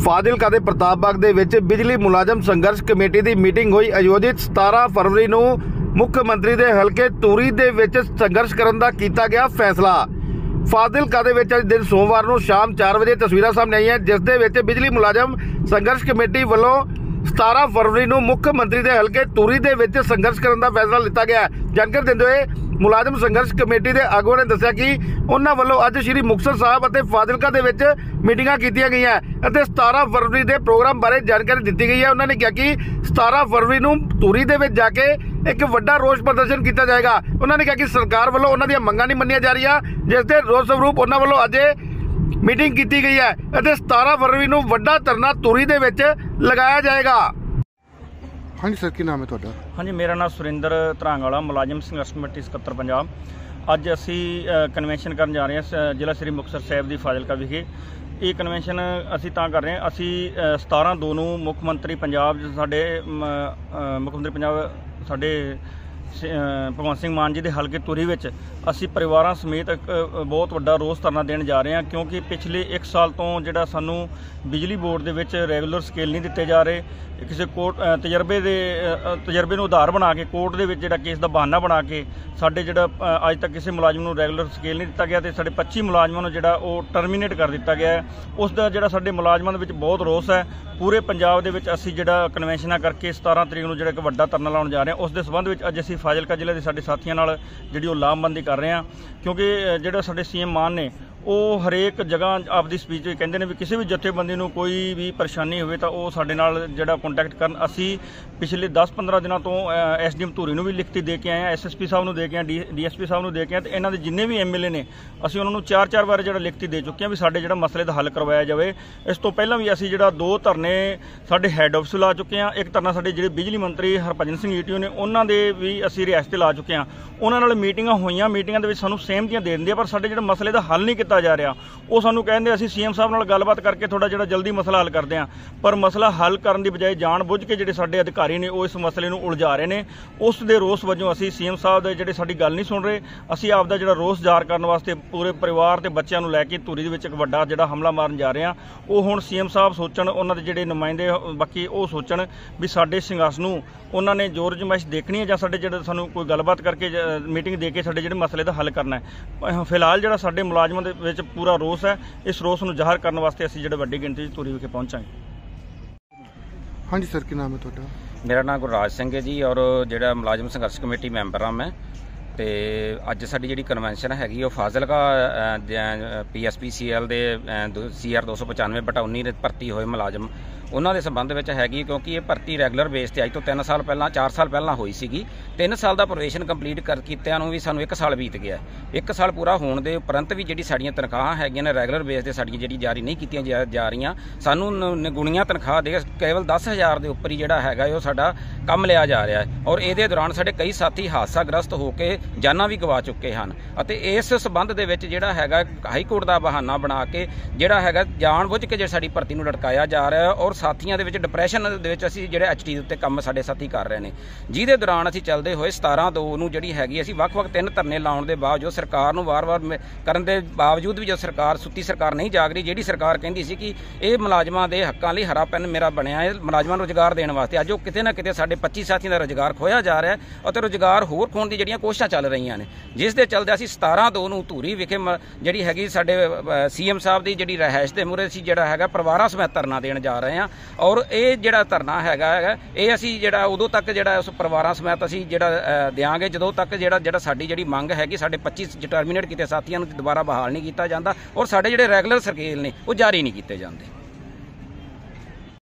ਫਾਜ਼ਿਲਕਾ ਦੇ ਪ੍ਰਤਾਪ ਬਾਗ ਦੇ ਵਿੱਚ ਬਿਜਲੀ ਮੁਲਾਜ਼ਮ ਸੰਘਰਸ਼ ਕਮੇਟੀ ਦੀ ਮੀਟਿੰਗ ਹੋਈ। ਆਯੋਜਿਤ 17 ਫਰਵਰੀ ਨੂੰ ਮੁੱਖ ਮੰਤਰੀ ਦੇ ਹਲਕੇ ਧੂਰੀ ਦੇ ਵਿੱਚ ਸੰਘਰਸ਼ ਕਰਨ ਦਾ ਕੀਤਾ ਗਿਆ ਫੈਸਲਾ। ਫਾਜ਼ਿਲਕਾ ਦੇ ਵਿੱਚ ਅੱਜ ਦਿਨ ਸੋਮਵਾਰ ਨੂੰ ਸ਼ਾਮ 4 ਵਜੇ ਤਸਵੀਰਾਂ ਸਾਹਮਣੇ ਆਈਆਂ, ਜਿਸ ਦੇ ਵਿੱਚ ਬਿਜਲੀ ਮੁਲਾਜ਼ਮ ਸੰਘਰਸ਼ ਕਮੇਟੀ ਵੱਲੋਂ 17 ਫਰਵਰੀ ਨੂੰ ਮੁੱਖ ਮੰਤਰੀ ਦੇ ਹਲਕੇ ਧੂਰੀ ਦੇ ਵਿੱਚ ਸੰਘਰਸ਼ ਕਰਨ ਦਾ ਫੈਸਲਾ ਲਿੱਤਾ ਗਿਆ। ਜਾਣਕਾਰੀ ਦਿੰਦੇ ਹੋਏ ਮੁਲਾਜ਼ਮ ਸੰਘਰਸ਼ ਕਮੇਟੀ ਦੇ ਆਗੂਆਂ ਨੇ ਦੱਸਿਆ ਕਿ ਉਹਨਾਂ ਵੱਲੋਂ ਅੱਜ ਸ਼੍ਰੀ ਮੁਕਤਸਰ ਸਾਹਿਬ ਅਤੇ ਫਾਜ਼ਿਲਕਾ ਦੇ ਵਿੱਚ ਮੀਟਿੰਗਾਂ ਕੀਤੀਆਂ ਗਈਆਂ ਅਤੇ 17 ਫਰਵਰੀ ਦੇ ਪ੍ਰੋਗਰਾਮ ਬਾਰੇ ਜਾਣਕਾਰੀ ਦਿੱਤੀ ਗਈ ਹੈ। ਉਹਨਾਂ ਨੇ ਕਿਹਾ ਕਿ 17 ਫਰਵਰੀ ਨੂੰ ਧੂਰੀ ਦੇ ਵਿੱਚ ਜਾ ਕੇ ਇੱਕ ਵੱਡਾ ਰੋਸ ਪ੍ਰਦਰਸ਼ਨ ਕੀਤਾ ਜਾਏਗਾ। ਉਹਨਾਂ ਨੇ ਕਿਹਾ ਕਿ ਸਰਕਾਰ ਵੱਲੋਂ ਉਹਨਾਂ ਦੀਆਂ ਮੰਗਾਂ ਨਹੀਂ ਮੰਨੀਆਂ ਜਾ ਰਹੀਆਂ, ਜਿਸ ਦੇ ਰੋਸ ਸਵਰੂਪ ਉਹਨਾਂ ਵੱਲੋਂ ਅੱਜ ਮੀਟਿੰਗ ਕੀਤੀ ਗਈ ਹੈ ਅਤੇ 17 ਫਰਵਰੀ ਨੂੰ ਵੱਡਾ ਧਰਨਾ ਧੂਰੀ ਦੇ ਵਿੱਚ ਲਗਾਇਆ ਜਾਏਗਾ। ਹਾਂਜੀ ਸਰ, ਕੀ ਨਾਮ ਹੈ ਤੁਹਾਡਾ? ਹਾਂਜੀ, ਮੇਰਾ ਨਾਮ ਸੁਰਿੰਦਰ ਧਰਾਂਗਵਾਲਾ, ਮੁਲਾਜ਼ਮ ਸੰਘਰਸ਼ ਕਮੇਟੀ ਸਕੱਤਰ ਪੰਜਾਬ। ਅੱਜ ਅਸੀਂ ਕਨਵੈਨਸ਼ਨ ਕਰਨ ਜਾ ਰਹੇ ਹਾਂ ਜ਼ਿਲ੍ਹਾ ਸ੍ਰੀ ਮੁਕਤਸਰ ਸਾਹਿਬ ਦੀ ਫਾਜ਼ਿਲਕਾ ਵਿਖੇ। ਇਹ ਕਨਵੈਨਸ਼ਨ ਅਸੀਂ ਤਾਂ ਕਰ ਰਹੇ ਹਾਂ, ਅਸੀਂ 17/2 ਨੂੰ ਮੁੱਖ ਮੰਤਰੀ ਪੰਜਾਬ ਸਾਡੇ ਭਗਵੰਤ ਸਿੰਘ ਮਾਨ ਜੀ ਦੇ ਹਲਕੇ ਧੂਰੀ ਵਿੱਚ ਅਸੀਂ ਪਰਿਵਾਰਾਂ ਸਮੇਤ ਇੱਕ ਬਹੁਤ ਵੱਡਾ ਰੋਸ ਧਰਨਾ ਦੇਣ ਜਾ ਰਹੇ ਹਾਂ, ਕਿਉਂਕਿ ਪਿਛਲੇ 1 ਸਾਲ ਤੋਂ ਜਿਹੜਾ ਸਾਨੂੰ ਬਿਜਲੀ ਬੋਰਡ ਦੇ ਵਿੱਚ ਰੈਗੂਲਰ ਸਕੇਲ ਨਹੀਂ ਦਿੱਤੇ ਜਾ ਰਹੇ। ਕਿਸੇ ਕੋਰਟ ਤਜਰਬੇ ਨੂੰ ਆਧਾਰ ਬਣਾ ਕੇ ਕੋਰਟ ਦੇ ਵਿੱਚ ਜਿਹੜਾ ਕੇਸ ਦਾ ਬਹਾਨਾ ਬਣਾ ਕੇ ਸਾਡੇ ਜਿਹੜਾ ਅੱਜ ਤੱਕ ਕਿਸੇ ਮੁਲਾਜ਼ਮ ਨੂੰ ਰੈਗੂਲਰ ਸਕੇਲ ਨਹੀਂ ਦਿੱਤਾ ਗਿਆ ਅਤੇ ਸਾਡੇ 25 ਮੁਲਾਜ਼ਮਾਂ ਨੂੰ ਜਿਹੜਾ ਉਹ ਟਰਮੀਨੇਟ ਕਰ ਦਿੱਤਾ ਗਿਆ ਹੈ। ਉਸ ਦਾ ਜਿਹੜਾ ਸਾਡੇ ਮੁਲਾਜ਼ਮਾਂ ਦੇ ਵਿੱਚ ਬਹੁਤ ਰੋਸ ਹੈ। ਪੂਰੇ ਪੰਜਾਬ ਦੇ ਵਿੱਚ ਅਸੀਂ ਜਿਹੜਾ ਕਨਵੈਨਸ਼ਨਾਂ ਕਰਕੇ 17 ਤਰੀਕ ਨੂੰ ਜਿਹੜਾ ਇੱਕ ਵੱਡਾ ਧਰਨਾ ਲਾਉਣ ਜਾ ਰਹੇ ਹਾਂ। ਉਸ ਦੇ ਸੰਬੰਧ ਵਿੱਚ ਅੱਜ ਅਸੀਂ ਫਾਜ਼ਿਲਕਾ ਜ਼ਿਲ੍ਹੇ ਦੇ ਸਾਡੇ ਸਾਥੀਆਂ ਨਾਲ ਜਿਹੜੀ ਉਹ ਲਾਮਬੰਦੀ ਕਰ ਰਹੇ ਹਾਂ, ਕਿਉਂਕਿ ਜਿਹੜਾ ਸਾਡੇ CM ਮਾਨ ਨੇ ਉਹ ਹਰੇਕ ਜਗ੍ਹਾ ਆਪਦੀ ਸਪੀਚ ਵਿੱਚ ਕਹਿੰਦੇ ਨੇ ਵੀ ਕਿਸੇ ਵੀ ਜਥੇਬੰਦੀ ਨੂੰ ਕੋਈ ਵੀ ਪਰੇਸ਼ਾਨੀ ਹੋਵੇ ਤਾਂ ਉਹ ਸਾਡੇ ਨਾਲ ਜਿਹੜਾ ਕੰਟੈਕਟ ਕਰਨ। ਅਸੀਂ ਪਿਛਲੇ 10-15 ਦਿਨਾਂ ਤੋਂ SDM ਧੂਰੀ ਨੂੰ ਵੀ ਲਿਖਤੀ ਦੇ ਕੇ ਆਏ ਹਾਂ, SSP ਸਾਹਿਬ ਨੂੰ ਦੇ ਕੇ ਆਏ, DSP ਸਾਹਿਬ ਨੂੰ ਦੇ ਕੇ ਆਏ, ਅਤੇ ਇਹਨਾਂ ਦੇ ਜਿੰਨੇ ਵੀ MLA ਨੇ ਅਸੀਂ ਉਹਨਾਂ ਨੂੰ 4-4 ਵਾਰ ਜਿਹੜਾ ਲਿਖਤੀ ਦੇ ਚੁੱਕੇ ਹਾਂ ਵੀ ਸਾਡੇ ਜਿਹੜਾ ਮਸਲੇ ਦਾ ਹੱਲ ਕਰਵਾਇਆ ਜਾਵੇ। ਇਸ ਤੋਂ ਪਹਿਲਾਂ ਵੀ ਅਸੀਂ ਜਿਹੜਾ 2 ਧਰਨੇ ਸਾਡੇ ਹੈੱਡ ਆਫਿਸ ਲਾ ਚੁੱਕੇ ਹਾਂ। ਇੱਕ ਧਰਨਾ ਸਾਡੇ ਜਿਹੜੇ ਬਿਜਲੀ ਮੰਤਰੀ ਹਰਭਜਨ ਸਿੰਘ ETO ਨੇ ਉਹਨਾਂ ਦੇ ਵੀ ਅਸੀਂ ਰਿਹਾਸਤ 'ਤੇ ਲਾ ਚੁੱਕੇ ਹਾਂ। ਉਹਨਾਂ ਨਾਲ ਮੀਟਿੰਗਾਂ ਹੋਈਆਂ, ਮੀਟਿੰਗਾਂ ਦੇ ਵਿੱਚ ਸਾਨੂੰ ਸਹਿਮਤੀਆਂ ਦੇ ਦਿੰਦੇ ਆ, ਪਰ ਸਾਡੇ ਜਿਹੜੇ ਮਸਲੇ ਦਾ ਹੱਲ ਨਹੀਂ ਕੀਤਾ ਜਾ ਰਿਹਾ। ਉਹ ਸਾਨੂੰ ਕਹਿੰਦੇ ਅਸੀਂ CM ਸਾਹਿਬ ਨਾਲ ਗੱਲਬਾਤ ਕਰਕੇ ਤੁਹਾਡਾ ਜਿਹੜਾ ਜਲਦੀ ਮਸਲਾ ਹੱਲ ਕਰਦੇ ਹਾਂ, ਪਰ ਮਸਲਾ ਹੱਲ ਕਰਨ ਦੀ ਬਜਾਏ ਜਾਣ ਬੁੱਝ ਕੇ ਜਿਹੜੇ ਸਾਡੇ ਅਧਿਕਾਰੀ ਨੇ ਉਹ ਇਸ ਮਸਲੇ ਨੂੰ ਉਲਝਾ ਰਹੇ ਨੇ। ਉਸ ਦੇ ਰੋਸ ਵਜੋਂ ਅਸੀਂ CM ਸਾਹਿਬ ਦੇ ਜਿਹੜੇ ਸਾਡੀ ਗੱਲ ਨਹੀਂ ਸੁਣ ਰਹੇ, ਅਸੀਂ ਆਪਦਾ ਜਿਹੜਾ ਰੋਸ ਜ਼ਾਹਰ ਕਰਨ ਵਾਸਤੇ ਪੂਰੇ ਪਰਿਵਾਰ ਤੇ ਬੱਚਿਆਂ ਨੂੰ ਲੈ ਕੇ ਧੂਰੀ ਦੇ ਵਿੱਚ ਇੱਕ ਵੱਡਾ ਜਿਹੜਾ ਹਮਲਾ ਮਾਰਨ ਜਾ ਰਹੇ ਹਾਂ। ਉਹ ਹੁਣ CM ਸਾਹਿਬ ਸੋਚਣ, ਉਹਨਾਂ ਦੇ ਜਿਹੜੇ ਨੁਮਾਇੰਦੇ ਬਾਕੀ ਉਹ ਸੋਚਣ ਵੀ ਸਾਡੇ ਸੰਘਰਸ਼ ਨੂੰ ਉਹਨਾਂ ਨੇ ਜ਼ੋਰ ਜਮਾਇਸ਼ ਦੇਖਣੀ ਹੈ ਜਾਂ ਸਾਡੇ ਜਿਹੜੇ ਸਾਨੂੰ ਕੋਈ ਗੱਲਬਾਤ ਕਰਕੇ ਮੀਟਿੰਗ ਦੇ ਕੇ ਸਾਡੇ ਜਿਹੜੇ ਮਸਲੇ ਦਾ ਹੱਲ ਕਰਨਾ ਹੈ। ਫਿਲਹਾਲ ਜਿਹੜਾ ਸਾਡੇ ਮੁਲਾਜ਼ਮਾਂ ਦੇ ਵਿੱਚ ਪੂਰਾ ਰੋਸ ਹੈ, ਇਸ ਰੋਸ ਨੂੰ ਜ਼ਾਹਰ ਕਰਨ ਵਾਸਤੇ ਅਸੀਂ ਜਿਹੜੇ ਵੱਡੀ ਗਿਣਤੀ 'ਚ ਧੂਰੀ ਵਿਖੇ ਪਹੁੰਚਾਂਗੇ। ਹਾਂਜੀ ਸਰ, ਕੀ ਨਾਮ ਹੈ ਤੁਹਾਡਾ? ਮੇਰਾ ਨਾਮ ਗੁਰਰਾਜ ਸਿੰਘ ਹੈ ਜੀ, ਔਰ ਜਿਹੜਾ ਮੁਲਾਜ਼ਮ ਸੰਘਰਸ਼ ਕਮੇਟੀ ਮੈਂਬਰ ਹਾਂ ਮੈਂ। ਅਤੇ ਅੱਜ ਸਾਡੀ ਜਿਹੜੀ ਕਨਵੈਨਸ਼ਨ ਹੈਗੀ ਉਹ ਫਾਜ਼ਿਲਕਾ PSPCL ਦੇ CR 295/19 ਦੇ ਭਰਤੀ ਹੋਏ ਮੁਲਾਜ਼ਮ ਉਹਨਾਂ ਦੇ ਸੰਬੰਧ ਵਿੱਚ ਹੈਗੀ, ਕਿਉਂਕਿ ਇਹ ਭਰਤੀ ਰੈਗੂਲਰ ਬੇਸ 'ਤੇ ਅੱਜ ਤੋਂ 4 ਸਾਲ ਪਹਿਲਾਂ ਹੋਈ ਸੀਗੀ। 3 ਸਾਲ ਦਾ ਪ੍ਰੋਬੇਸ਼ਨ ਕੰਪਲੀਟ ਕੀਤਿਆਂ ਨੂੰ ਵੀ ਸਾਨੂੰ 1 ਸਾਲ ਬੀਤ ਗਿਆ। 1 ਸਾਲ ਪੂਰਾ ਹੋਣ ਦੇ ਉਪਰੰਤ ਵੀ ਜਿਹੜੀ ਸਾਡੀਆਂ ਤਨਖਾਹਾਂ ਹੈਗੀਆਂ ਨੇ ਰੈਗੂਲਰ ਬੇਸ 'ਤੇ ਸਾਡੀਆਂ ਜਿਹੜੀ ਜਾਰੀ ਨਹੀਂ ਕੀਤੀਆਂ ਜਾ ਰਹੀਆਂ। ਸਾਨੂੰ ਨਿਗੁਣੀਆਂ ਤਨਖਾਹ ਦੇ ਕੇਵਲ 10,000 ਦੇ ਉੱਪਰ ਹੀ ਜਿਹੜਾ ਹੈਗਾ ਉਹ ਸਾਡਾ ਕੰਮ ਲਿਆ ਜਾ ਰਿਹਾ ਹੈ, ਔਰ ਇਹਦੇ ਦੌਰਾਨ ਸਾਡੇ ਕਈ ਸਾਥੀ ਹਾਦਸਾਗ੍ਰਸਤ ਹੋ ਕੇ ਜਾਨਾਂ ਵੀ ਗਵਾ ਚੁੱਕੇ ਹਨ। ਅਤੇ ਇਸ ਸੰਬੰਧ ਦੇ ਵਿੱਚ ਜਿਹੜਾ ਹੈਗਾ ਹਾਈ ਕੋਰਟ ਦਾ ਬਹਾਨਾ ਬਣਾ ਕੇ ਜਿਹੜਾ ਹੈਗਾ ਜਾਣ ਬੁੱਝ ਕੇ ਜਿਹੜੀ ਸਾਡੀ ਭਰਤੀ ਨੂੰ ਲਟਕਾਇਆ ਜਾ ਰਿਹਾ ਹੈ, ਔਰ ਸਾਥੀਆਂ ਦੇ ਵਿੱਚ ਡਿਪਰੈਸ਼ਨ ਦੇ ਵਿੱਚ ਅਸੀਂ ਜਿਹੜੇ HT ਦੇ ਉੱਤੇ ਕੰਮ ਸਾਡੇ ਸਾਥੀ ਕਰ ਰਹੇ ਨੇ, ਜਿਹਦੇ ਦੌਰਾਨ ਅਸੀਂ ਚੱਲਦੇ ਹੋਏ 17/2 ਨੂੰ ਜਿਹੜੀ ਹੈਗੀ ਅਸੀਂ ਵੱਖ-ਵੱਖ 3 ਧਰਨੇ ਲਾਉਣ ਦੇ ਬਾਵਜੂਦ ਸਰਕਾਰ ਨੂੰ ਵਾਰ-ਵਾਰ ਕਰਨ ਦੇ ਬਾਵਜੂਦ ਵੀ ਜੋ ਸਰਕਾਰ ਸੁੱਤੀ ਸਰਕਾਰ ਨਹੀਂ ਜਾਗ ਰਹੀ। ਜਿਹੜੀ ਸਰਕਾਰ ਕਹਿੰਦੀ ਸੀ ਕਿ ਇਹ ਮੁਲਾਜ਼ਮਾਂ ਦੇ ਹੱਕਾਂ ਲਈ ਹਰਾ ਪੈਨ ਮੇਰਾ ਬਣਿਆ ਹੈ, ਮੁਲਾਜ਼ਮਾਂ ਨੂੰ ਰੁਜ਼ਗਾਰ ਦੇਣ ਵਾਸਤੇ, ਅੱਜ ਉਹ ਕਿਤੇ ਨਾ ਕਿਤੇ ਸਾਡੇ 25 ਸਾਥੀਆਂ ਦਾ ਰੁਜ਼ਗਾਰ ਖੋਇਆ ਜਾ ਰਿਹਾ ਹੈ ਅਤੇ ਰੁਜ਼ਗਾਰ ਹੋਰ ਖੋਣ ਦੀ ਜਿਹੜੀਆਂ ਕੋਸ਼ਿਸ਼ਾਂ ਚੱਲ ਰਹੀਆਂ ਨੇ, ਜਿਸ ਦੇ ਚੱਲਦੇ ਅਸੀਂ 17/2 ਨੂੰ ਧੂਰੀ ਵਿਖੇ ਜਿਹੜੀ ਹੈਗੀ ਸਾਡੇ CM ਸਾਹਿਬ ਦੀ ਜਿਹੜੀ ਰਿਹਾਇਸ਼ ਦੇ ਮੂਹਰੇ ਅਸੀਂ ਜਿਹੜਾ ਹੈਗਾ ਪਰਿਵਾਰਾਂ ਸਮੇਤ ਧਰਨਾ ਦੇਣ ਜਾ ਰਹੇ ਹਾਂ। ਔਰ ਇਹ ਜਿਹੜਾ ਧਰਨਾ ਹੈਗਾ ਇਹ ਅਸੀਂ ਜਿਹੜਾ ਉਦੋਂ ਤੱਕ ਜਿਹੜਾ ਉਸ ਪਰਿਵਾਰਾਂ ਸਮੇਤ ਅਸੀਂ ਜਿਹੜਾ ਦਿਆਂਗੇ ਜਦੋਂ ਤੱਕ ਜਿਹੜਾ ਸਾਡੀ ਜਿਹੜੀ ਮੰਗ ਹੈਗੀ ਸਾਡੇ 25 ਟਰਮੀਨੇਟ ਕੀਤੇ ਸਾਥੀਆਂ ਨੂੰ ਦੁਬਾਰਾ ਬਹਾਲ ਨਹੀਂ ਕੀਤਾ ਜਾਂਦਾ, ਔਰ ਸਾਡੇ ਜਿਹੜੇ ਰੈਗੂਲਰ ਸਕੇਲ ਨੇ ਉਹ ਜਾਰੀ ਨਹੀਂ ਕੀਤੇ ਜਾਂਦੇ।